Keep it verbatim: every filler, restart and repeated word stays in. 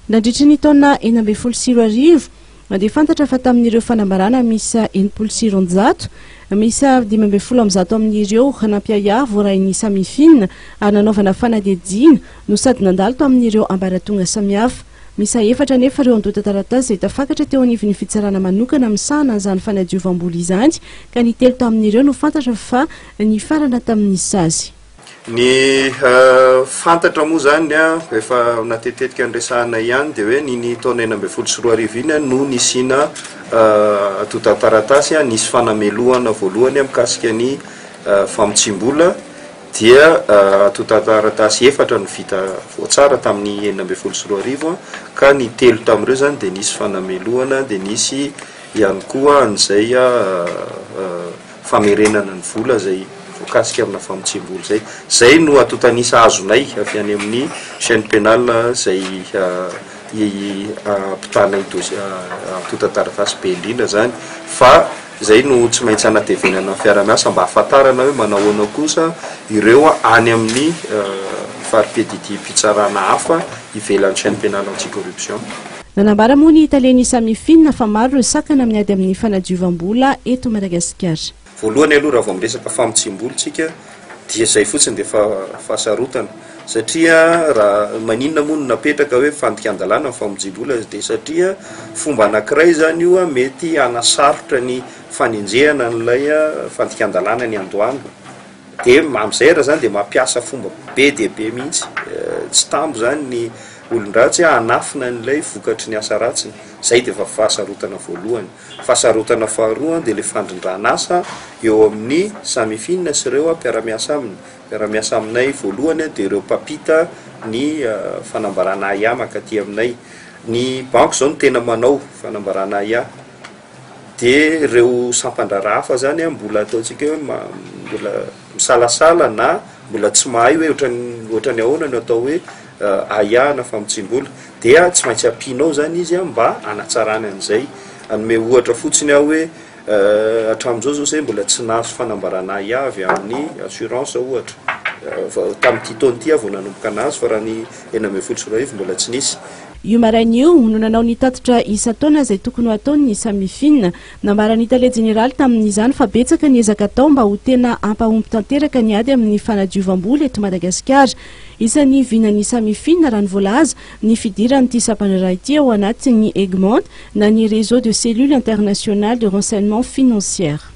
Nandritra ny taona enina ambin'ny folo sy roa arivo dia fantatra fa tamin'ireo fanambarana misy enimpolo sy roanjato, misy dimy ambin'ny folo amby zato amin'ireo nampiaya voarainy samifina ary nanaovana fanadihadiana no sady nandalo to amin'ireo ambaratonga samihafa. Misy efatra nefa ireo andota taratasy izay tafakatra teo anivon'ny fitsarana manokana misahana an'izany fanadiovanam-bola izany, ka ny telo tamin'ireo no fantatra fa ny farana tamin'nisy azy. Ny uh, fantatra moa zany a efa natetetika andresahana ihany dia hoe ny taona enina ambin'ny folo sy roa arivo iny no nisina uh, atota taratasy a nisy fanamelohana voalohany mikasika ny uh, famotsim-bola dia uh, atota taratasy efatra no vita voatsara tamin'ny enina ambin'ny folo sy roa arivo ka ny telo tamin'ireo zany dia nisy fanamelohana dia nisy ihany koa an'izay uh, uh, famerenana ny vola zay kasika amina famotsim-bola zay zay no atotanisa azonay avy any amin'ny chaîne pénale zay mpitana atota taratasy be indrindra zany fa zay no tsy maintsy anatevenana fiaramiasa mba hafantarana hoe manao ahoana kosa ireo any amin'ny faripediti mpitsarana hafa ivelan'ny chaîne pénale anticorruption. Nanambara moa ny Italiany samifina fa maro ireo sakana miady amin'ny fanadiovam-bola eto Madagasikara. Voalohany aloha raha vao miresaka famotsim-bola tsika dia zay fotsiny dia fahasarotana satria raha maninona moa no napetraka hoe fandikan-dalàna ny famotsim-bola dia satria fomba anankiray zany io mety hanasarotra ny fanenjehana n'ilay fandikan-dalàna ny andohana dia amin'izay raha zany dia mampiasa fomba be dia be mihitsy tsy tambo zany ny olon-dratsy hanafina n'ilay vokatry ny asa ratsiny. Zay dia efa fahasarotana voalohany. Fahasarotana faharoa dia ilay fandrindrana asa eo amin'ny samifina sy ireo mpiara-miasa aminy. Mpiara-miasa aminay voalohany dia ireo mpampita ny uh, fanambarana aya makaty aminay. Ny banky zao no tena manao fanambarana aya. Dia ireo sampandrara hafa zany mbola ataontsika hoe mbola misalasala na mbola tsy mahay hoe ohatrany ahoana no atao hoe Uh, aya na famotsim-bola dia tsy maintsy ampianao zany izy mba anatsarana an'izay. Anome ohatra fotsiny aho hoe uh, hatramin'izao zao zay mbola tsy nahazo fanambarana aya avy amin'ny assurance ohatra uh, tamin'ity taona ity vao nanomboka nahazo fa raha ny enina ambin'ny folo sy roa arivo mbola tsy nisy. Io maraina io no nanao ny tatitra isa taona izay tokony ho ataony samifina. Nambarany Italia Jeneraly tamin'izany fa betsaka ny ezaka atao mba ho tena ampahomby tanteraka ny ady amin'ny fanadiovam-bola eto Madagasikara. Isan'ny vinan'ny samifina raha ny voalaza ny fidiran'ity sampanaray ity ao anatin'ny Egmont na ny réseau de cellules internationales de renseignement financière.